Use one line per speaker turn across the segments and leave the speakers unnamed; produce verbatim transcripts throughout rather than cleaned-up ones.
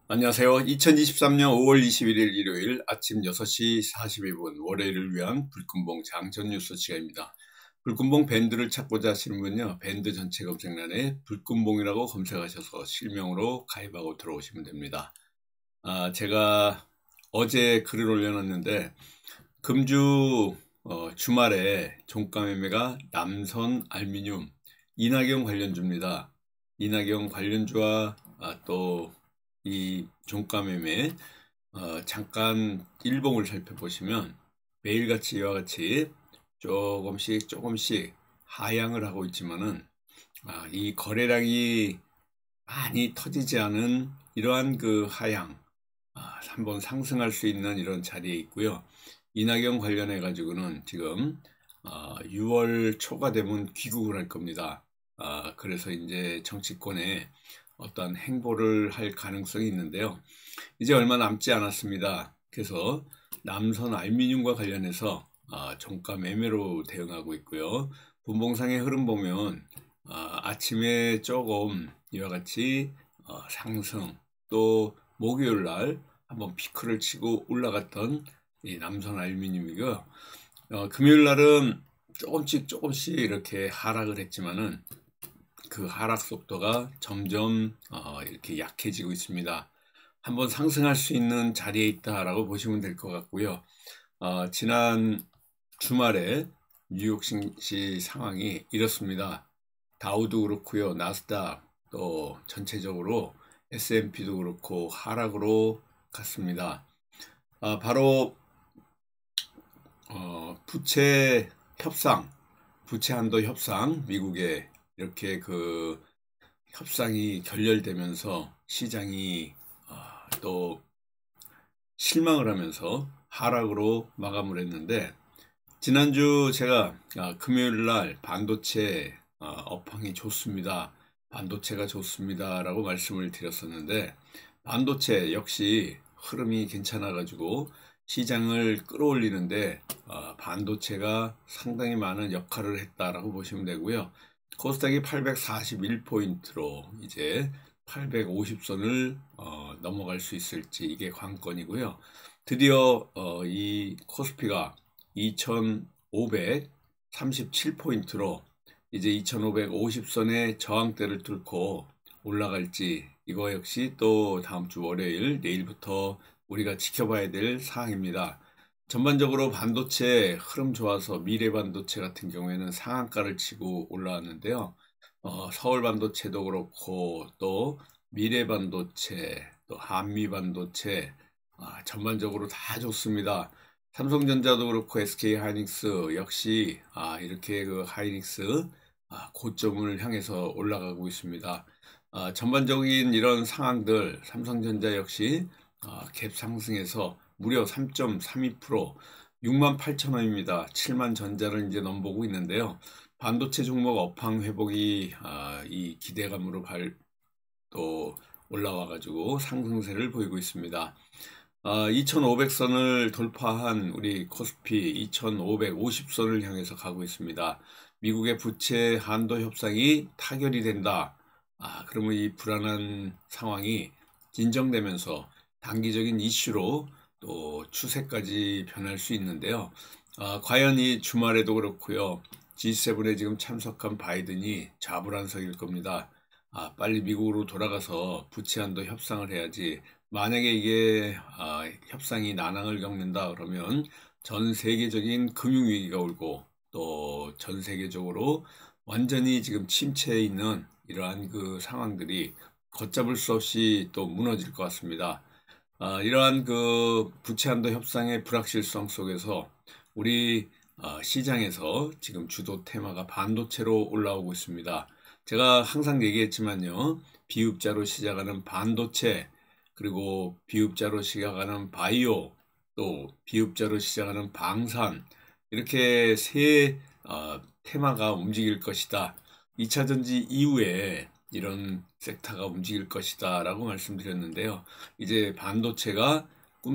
안녕하세요. 이천이십삼 년 오월 이십일일 일요일 아침 여섯 시 사십이 분 월요일을 위한 불금봉 장전 뉴스 시간입니다. 불금봉 밴드를 찾고자 하시는 분은요, 밴드 전체 검색란에 불금봉이라고 검색하셔서 실명으로 가입하고 들어오시면 됩니다. 아, 제가 어제 글을 올려놨는데 금주 어, 주말에 종가 매매가 남선 알미늄 이낙연 관련주입니다. 이낙연 관련주와 아, 또 이 종가 매매 어, 잠깐 일봉을 살펴보시면 매일같이 이와 같이 조금씩 조금씩 하향을 하고 있지만은 아, 이 거래량이 많이 터지지 않은 이러한 그 하향 아, 한번 상승할 수 있는 이런 자리에 있고요. 이낙연 관련해 가지고는 지금 어, 유월 초가 되면 귀국을 할 겁니다. 아, 그래서 이제 정치권에 어떤 행보를 할 가능성이 있는데요. 이제 얼마 남지 않았습니다. 그래서 남선 알미늄과 관련해서 아, 종가 매매로 대응하고 있고요. 분봉상의 흐름 보면 아, 아침에 조금 이와 같이 어, 상승, 또 목요일 날 한번 피크를 치고 올라갔던 이 남선 알미늄이고요. 어, 금요일 날은 조금씩 조금씩 이렇게 하락을 했지만은 그 하락 속도가 점점 어, 이렇게 약해지고 있습니다. 한번 상승할 수 있는 자리에 있다라고 보시면 될 것 같고요. 어, 지난 주말에 뉴욕 증시 상황이 이렇습니다. 다우도 그렇고요, 나스닥 또 전체적으로 에스 앤 피도 그렇고 하락으로 갔습니다. 아, 바로 어, 부채 협상, 부채 한도 협상, 미국의 이렇게 그 협상이 결렬되면서 시장이 어, 또 실망을 하면서 하락으로 마감을 했는데, 지난주 제가 아, 금요일 날 반도체 어, 업황이 좋습니다. 반도체가 좋습니다. 라고 말씀을 드렸었는데, 반도체 역시 흐름이 괜찮아 가지고 시장을 끌어올리는데 어, 반도체가 상당히 많은 역할을 했다라고 보시면 되고요. 코스닥이 팔백사십일 포인트로 이제 팔백오십 선을 어, 넘어갈 수 있을지 이게 관건이고요. 드디어 어, 이 코스피가 이천오백삼십칠 포인트로 이제 이천오백오십 선의 저항대를 뚫고 올라갈지, 이거 역시 또 다음 주 월요일 내일부터 우리가 지켜봐야 될 사항입니다. 전반적으로 반도체 흐름 좋아서 미래 반도체 같은 경우에는 상한가를 치고 올라왔는데요. 어, 서울 반도체도 그렇고 또 미래 반도체, 또 한미 반도체 아, 전반적으로 다 좋습니다. 삼성전자도 그렇고 에스케이 하이닉스 역시 아, 이렇게 그 하이닉스 아, 고점을 향해서 올라가고 있습니다. 아, 전반적인 이런 상황들, 삼성전자 역시 아, 갭 상승해서 무려 삼 점 삼이 퍼센트 육만 팔천 원입니다. 칠만 전자를 이제 넘보고 있는데요. 반도체 종목 업황 회복이 아, 이 기대감으로 발, 또 올라와 가지고 상승세를 보이고 있습니다. 아, 이천오백 선을 돌파한 우리 코스피 이천오백오십 선을 향해서 가고 있습니다. 미국의 부채 한도 협상이 타결이 된다. 아, 그러면 이 불안한 상황이 진정되면서 단기적인 이슈로 또 추세까지 변할 수 있는데요. 아, 과연 이 주말에도 그렇고요. 지 세븐에 지금 참석한 바이든이 좌불안석일 겁니다. 아, 빨리 미국으로 돌아가서 부채 한도 협상을 해야지. 만약에 이게 아, 협상이 난항을 겪는다 그러면 전 세계적인 금융위기가 오고 또 전 세계적으로 완전히 지금 침체에 있는 이러한 그 상황들이 걷잡을 수 없이 또 무너질 것 같습니다. 아, 이러한 그 부채 한도 협상의 불확실성 속에서 우리 어, 시장에서 지금 주도 테마가 반도체로 올라오고 있습니다. 제가 항상 얘기했지만요, 비읍자로 시작하는 반도체, 그리고 비읍자로 시작하는 바이오, 또 비읍자로 시작하는 방산, 이렇게 세 어, 테마가 움직일 것이다. 이 차 전지 이후에 이런 섹터가 움직일 것이다 라고 말씀드렸는데요. 이제 반도체가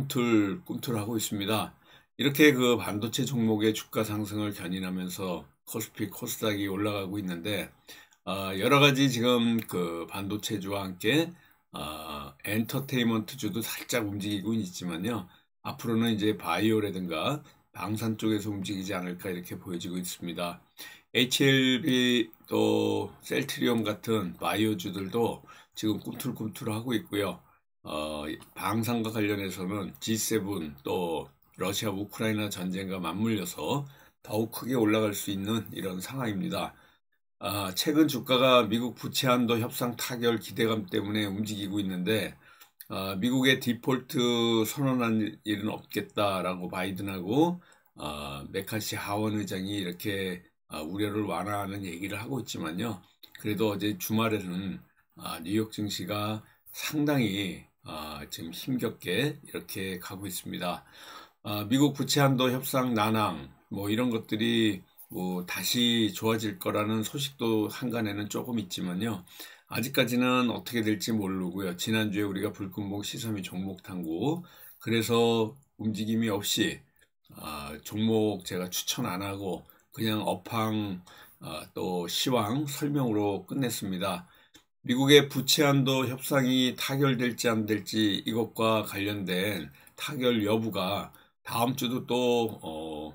꿈틀꿈틀하고 있습니다. 이렇게 그 반도체 종목의 주가 상승을 견인하면서 코스피, 코스닥이 올라가고 있는데, 어, 여러 가지 지금 그 반도체주와 함께 어, 엔터테인먼트주도 살짝 움직이고 있지만요. 앞으로는 이제 바이오라든가 방산 쪽에서 움직이지 않을까 이렇게 보여지고 있습니다. 에이치엘비 또 셀트리온 같은 바이오주들도 지금 꿈틀꿈틀하고 있고요. 어, 방산과 관련해서는 지 세븐 또 러시아 우크라이나 전쟁과 맞물려서 더욱 크게 올라갈 수 있는 이런 상황입니다. 아, 최근 주가가 미국 부채 한도 협상 타결 기대감 때문에 움직이고 있는데 아, 미국의 디폴트 선언한 일은 없겠다라고 바이든하고 아, 메카시 하원 의장이 이렇게 아, 우려를 완화하는 얘기를 하고 있지만요. 그래도 어제 주말에는 아, 뉴욕 증시가 상당히 아, 지금 힘겹게 이렇게 가고 있습니다. 아, 미국 부채 한도 협상 난항 뭐 이런 것들이 뭐 다시 좋아질 거라는 소식도 한간에는 조금 있지만요. 아직까지는 어떻게 될지 모르고요. 지난주에 우리가 불금목 시섬이 종목 탐구 그래서 움직임이 없이 아, 종목 제가 추천 안 하고 그냥 업황 아, 또 시황 설명으로 끝냈습니다. 미국의 부채 한도 협상이 타결될지 안 될지 이것과 관련된 타결 여부가 다음 주도 또 어,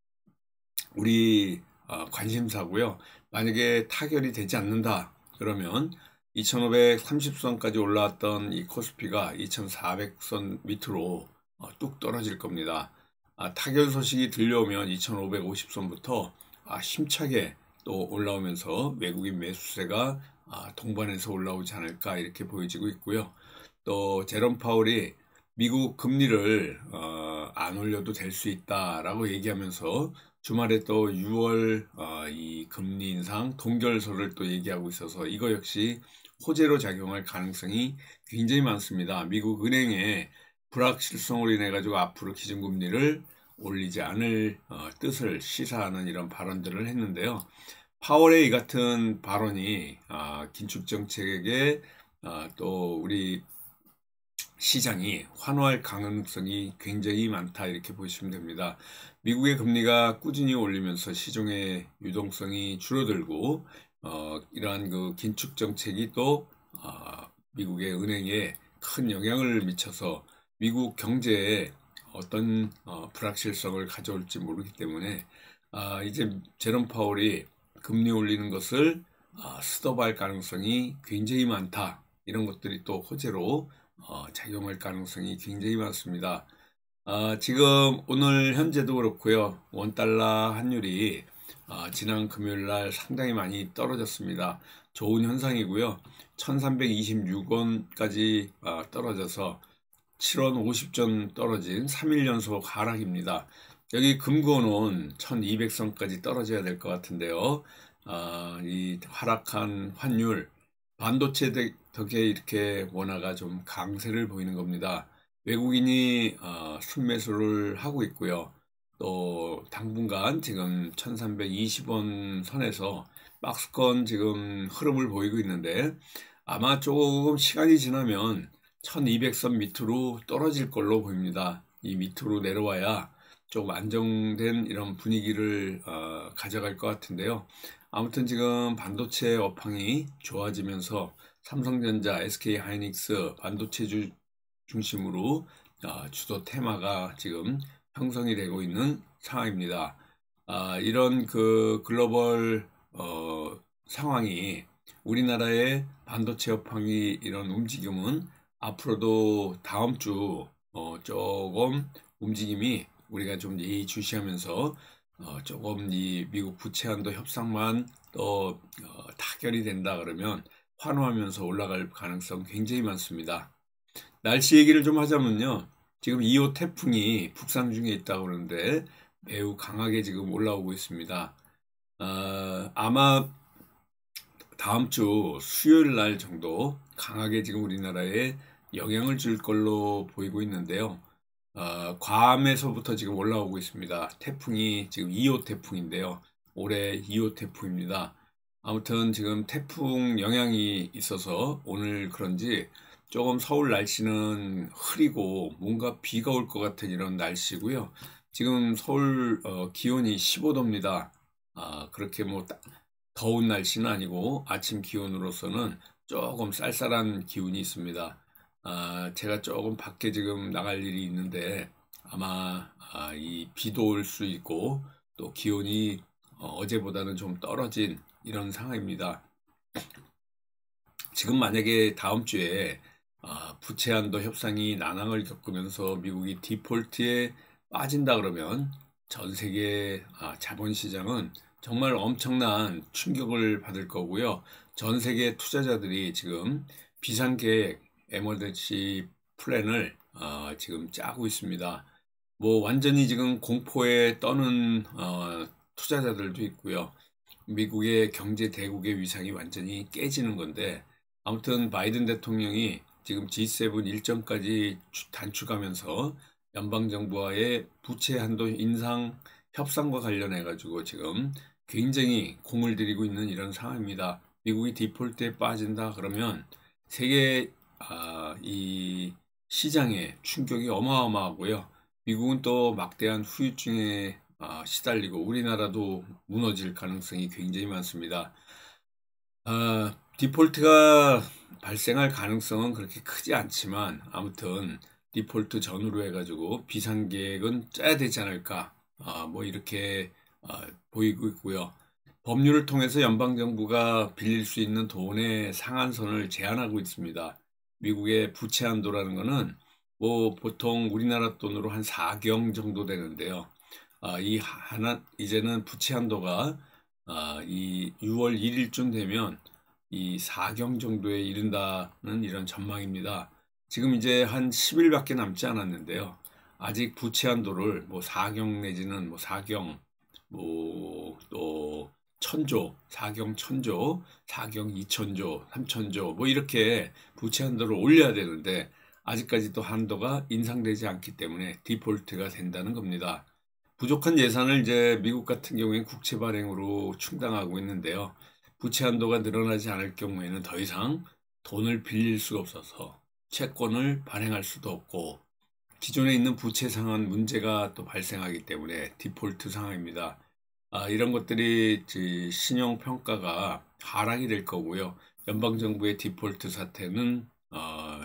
우리 어, 관심사고요. 만약에 타결이 되지 않는다 그러면 이천오백삼십 선까지 올라왔던 이 코스피가 이천사백 선 밑으로 어, 뚝 떨어질 겁니다. 아, 타결 소식이 들려오면 이천오백오십 선부터 아, 힘차게 또 올라오면서 외국인 매수세가 아, 동반해서 올라오지 않을까 이렇게 보여지고 있고요. 또 제롬 파월이 미국 금리를 어, 안 올려도 될 수 있다라고 얘기하면서 주말에 또 유월 어, 이 금리 인상 동결서를 또 얘기하고 있어서 이거 역시 호재로 작용할 가능성이 굉장히 많습니다. 미국 은행의 불확실성으로 인해 가지고 앞으로 기준금리를 올리지 않을 어, 뜻을 시사하는 이런 발언들을 했는데요. 파월의 이 같은 발언이 아, 긴축 정책에 아, 또 우리 시장이 환호할 가능성이 굉장히 많다 이렇게 보시면 됩니다. 미국의 금리가 꾸준히 올리면서 시중의 유동성이 줄어들고 어, 이러한 그 긴축 정책이 또 어, 미국의 은행에 큰 영향을 미쳐서 미국 경제에 어떤 어, 불확실성을 가져올지 모르기 때문에 아, 이제 제롬 파월이 금리 올리는 것을 아, 스톱할 가능성이 굉장히 많다. 이런 것들이 또 호재로 어, 작용할 가능성이 굉장히 많습니다. 아, 지금 오늘 현재도 그렇고요. 원달러 환율이 아, 지난 금요일 날 상당히 많이 떨어졌습니다. 좋은 현상이고요. 천삼백이십육 원까지 아, 떨어져서 칠 원 오십 전 떨어진 삼 일 연속 하락입니다. 여기 금고는 천이백 선까지 떨어져야 될 것 같은데요. 아, 이 하락한 환율, 반도체 덕에 이렇게 원화가 좀 강세를 보이는 겁니다. 외국인이 어, 순매수를 하고 있고요. 또 당분간 지금 천삼백이십 원 선에서 박스권 지금 흐름을 보이고 있는데 아마 조금 시간이 지나면 천이백 선 밑으로 떨어질 걸로 보입니다. 이 밑으로 내려와야 좀 안정된 이런 분위기를 어, 가져갈 것 같은데요. 아무튼 지금 반도체 업황이 좋아지면서 삼성전자, 에스케이하이닉스 반도체주 중심으로 어, 주도 테마가 지금 형성이 되고 있는 상황입니다. 아, 이런 그 글로벌 어, 상황이 우리나라의 반도체 업황이 이런 움직임은 앞으로도 다음 주 어, 조금 움직임이 우리가 좀 예의주시하면서 어, 조금 이 미국 부채 한도 협상만 또 어, 타결이 된다 그러면 환호하면서 올라갈 가능성 굉장히 많습니다. 날씨 얘기를 좀 하자면요. 지금 이 호 태풍이 북상 중에 있다고 그러는데 매우 강하게 지금 올라오고 있습니다. 어, 아마 다음 주 수요일 날 정도 강하게 지금 우리나라에 영향을 줄 걸로 보이고 있는데요. 어, 괌에서부터 지금 올라오고 있습니다. 태풍이 지금 이 호 태풍인데요. 올해 이 호 태풍입니다. 아무튼 지금 태풍 영향이 있어서 오늘 그런지 조금 서울 날씨는 흐리고 뭔가 비가 올 것 같은 이런 날씨고요. 지금 서울 어, 기온이 십오 도입니다. 아, 그렇게 뭐 더운 날씨는 아니고 아침 기온으로서는 조금 쌀쌀한 기운이 있습니다. 아, 제가 조금 밖에 지금 나갈 일이 있는데 아마 아, 이 비도 올 수 있고 또 기온이 어, 어제보다는 좀 떨어진 이런 상황입니다. 지금 만약에 다음 주에 아, 부채 한도 협상이 난항을 겪으면서 미국이 디폴트에 빠진다 그러면 전 세계 아, 자본시장은 정말 엄청난 충격을 받을 거고요. 전 세계 투자자들이 지금 비상계획 에머전시 플랜을 아, 지금 짜고 있습니다. 뭐 완전히 지금 공포에 떠는 어, 투자자들도 있고요. 미국의 경제 대국의 위상이 완전히 깨지는 건데 아무튼 바이든 대통령이 지금 지 세븐 일정까지 단축하면서 연방정부와의 부채 한도 인상 협상과 관련해 가지고 지금 굉장히 공을 들이고 있는 이런 상황입니다. 미국이 디폴트에 빠진다 그러면 세계 아, 이 시장에 충격이 어마어마하고요. 미국은 또 막대한 후유증에 아, 시달리고 우리나라도 무너질 가능성이 굉장히 많습니다. 아, 디폴트가 발생할 가능성은 그렇게 크지 않지만 아무튼 디폴트 전후로 해가지고 비상계획은 짜야 되지 않을까 아, 뭐 이렇게 아, 보이고 있고요. 법률을 통해서 연방정부가 빌릴 수 있는 돈의 상한선을 제한하고 있습니다. 미국의 부채 한도라는 거는 뭐 보통 우리나라 돈으로 한 사경 정도 되는데요. 아, 이 하나 이제는 부채 한도가 아, 이 유월 일일쯤 되면 이 사경 정도에 이른다는 이런 전망입니다. 지금 이제 한 십 일밖에 남지 않았는데요. 아직 부채 한도를 뭐 사경 내지는 뭐 사경 뭐 또 천조, 사경 천조, 사경 이천조, 삼천조 뭐 이렇게 부채 한도를 올려야 되는데 아직까지 또 한도가 인상되지 않기 때문에 디폴트가 된다는 겁니다. 부족한 예산을 이제 미국 같은 경우에 국채 발행으로 충당하고 있는데요. 부채 한도가 늘어나지 않을 경우에는 더 이상 돈을 빌릴 수가 없어서 채권을 발행할 수도 없고 기존에 있는 부채 상환 문제가 또 발생하기 때문에 디폴트 상황입니다. 아, 이런 것들이 신용 평가가 하락이 될 거고요. 연방정부의 디폴트 사태는 어,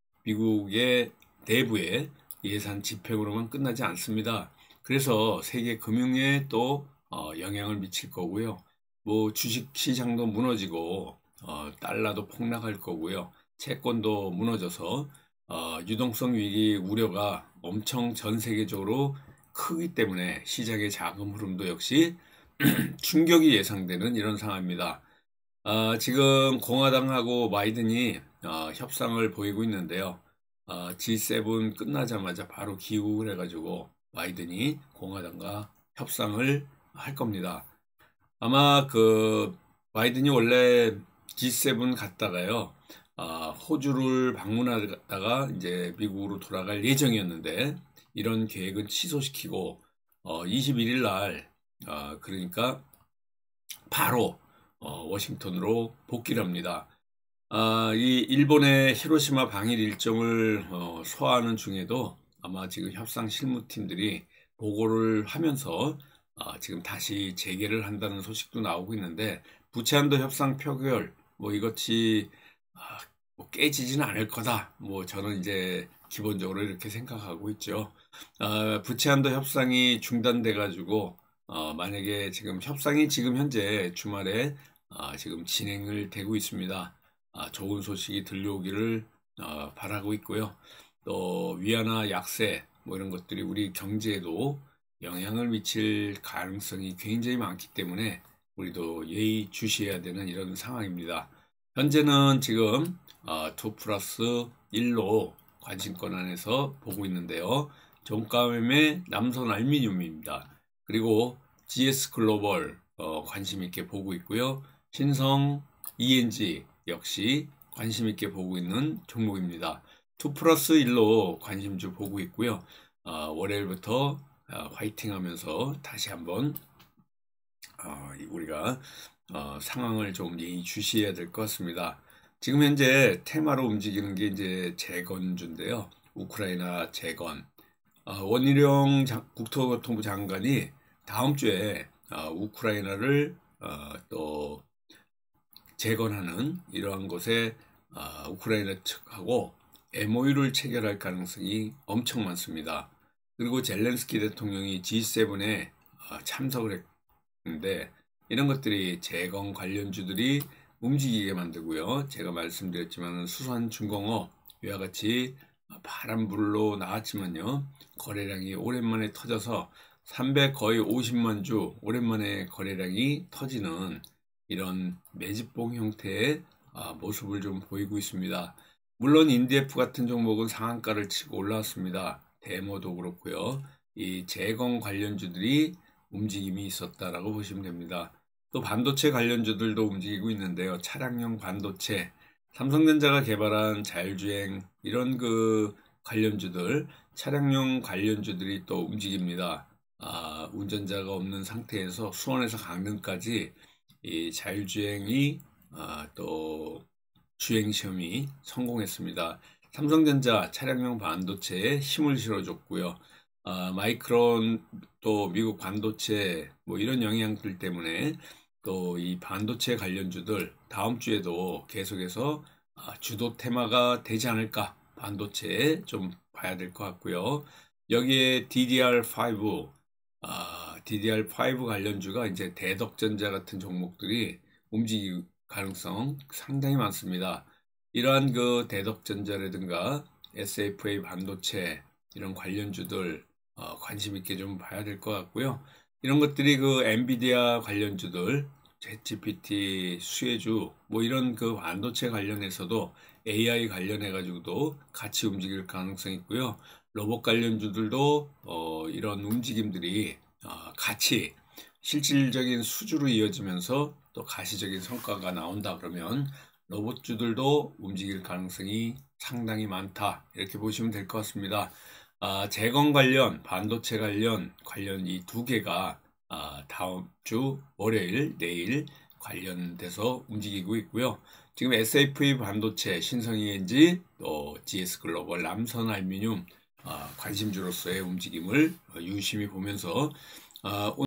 미국의 내부의 예산 집행으로만 끝나지 않습니다. 그래서 세계 금융에 또 어, 영향을 미칠 거고요. 뭐 주식 시장도 무너지고 어, 달러도 폭락할 거고요. 채권도 무너져서 어, 유동성 위기 우려가 엄청 전 세계적으로 크기 때문에 시장의 자금 흐름도 역시 충격이 예상되는 이런 상황입니다. 아, 지금 공화당하고 바이든이 어, 협상을 보이고 있는데요. 어, 지 세븐 끝나자마자 바로 귀국을 해가지고 바이든이 공화당과 협상을 할 겁니다. 아마 그 바이든이 원래 지 세븐 갔다가요. 아, 호주를 방문하다가 이제 미국으로 돌아갈 예정이었는데 이런 계획은 취소시키고 어, 이십일 일 날 아, 그러니까 바로 어, 워싱턴으로 복귀를 합니다. 아, 이 일본의 히로시마 방일 일정을 어, 소화하는 중에도 아마 지금 협상 실무팀들이 보고를 하면서 아, 지금 다시 재개를 한다는 소식도 나오고 있는데 부채한도 협상 표결 뭐 이것이 아, 뭐 깨지지는 않을 거다. 뭐 저는 이제 기본적으로 이렇게 생각하고 있죠. 아, 부채한도 협상이 중단돼 가지고 어, 만약에 지금 협상이 지금 현재 주말에 아, 지금 진행을 되고 있습니다. 아, 좋은 소식이 들려오기를 어, 바라고 있고요. 또 위안화 약세 뭐 이런 것들이 우리 경제에도 영향을 미칠 가능성이 굉장히 많기 때문에 우리도 예의 주시해야 되는 이런 상황입니다. 현재는 지금 어, 이 플러스 일로 관심권 안에서 보고 있는데요. 종가매매 남선 알미늄입니다. 그리고 지에스 글로벌 어, 관심 있게 보고 있고요. 신성 이엔지 역시 관심 있게 보고 있는 종목입니다. 이 플러스 일로 관심주 보고 있고요. 어, 월요일부터 어, 화이팅 하면서 다시 한번 어, 우리가 어, 상황을 좀 예의주시해야 될 것 같습니다. 지금 현재 테마로 움직이는 게 이제 재건주인데요. 우크라이나 재건. 어, 원희룡 장- 국토교통부 장관이 다음 주에 어, 우크라이나를 어, 또 재건하는 이러한 것에 아, 우크라이나 측하고 엠오유를 체결할 가능성이 엄청 많습니다. 그리고 젤렌스키 대통령이 지 세븐에 참석을 했는데 이런 것들이 재건 관련주들이 움직이게 만들고요. 제가 말씀드렸지만 수산중공업 이와 같이 파란 불로 나왔지만요. 거래량이 오랜만에 터져서 삼백 거의 오십만 주 오랜만에 거래량이 터지는 이런 매집봉 형태의 모습을 좀 보이고 있습니다. 물론 인디에프 같은 종목은 상한가를 치고 올라왔습니다. 데모도 그렇고요. 이 재건 관련주들이 움직임이 있었다라고 보시면 됩니다. 또 반도체 관련주들도 움직이고 있는데요. 차량용 반도체, 삼성전자가 개발한 자율주행 이런 그 관련주들, 차량용 관련주들이 또 움직입니다. 아, 운전자가 없는 상태에서 수원에서 강릉까지 이 자율주행이 아, 또 주행시험이 성공했습니다. 삼성전자 차량용 반도체에 힘을 실어줬고요. 아, 마이크론 또 미국 반도체 뭐 이런 영향들 때문에 또 이 반도체 관련주들 다음 주에도 계속해서 아, 주도 테마가 되지 않을까 반도체 좀 봐야 될 것 같고요. 여기에 디디알 파이브 아, 디디알 파이브 관련주가 이제 대덕전자 같은 종목들이 움직일 가능성 상당히 많습니다. 이러한 그 대덕전자라든가 에스에프에이 반도체 이런 관련주들 어, 관심 있게 좀 봐야 될 것 같고요. 이런 것들이 그 엔비디아 관련주들, 챗지피티, 수혜주 뭐 이런 그 반도체 관련해서도 에이아이 관련해 가지고도 같이 움직일 가능성이 있고요. 로봇 관련주들도 어, 이런 움직임들이 어, 같이 실질적인 수주로 이어지면서 또 가시적인 성과가 나온다 그러면 로봇주들도 움직일 가능성이 상당히 많다 이렇게 보시면 될 것 같습니다. 아, 재건 관련, 반도체 관련, 관련 이 두 개가 아, 다음 주 월요일, 내일 관련돼서 움직이고 있고요. 지금 에스에프이 반도체, 신성이엔지, 또 지에스글로벌, 남선알미늄 아, 관심주로서의 움직임을 유심히 보면서 아,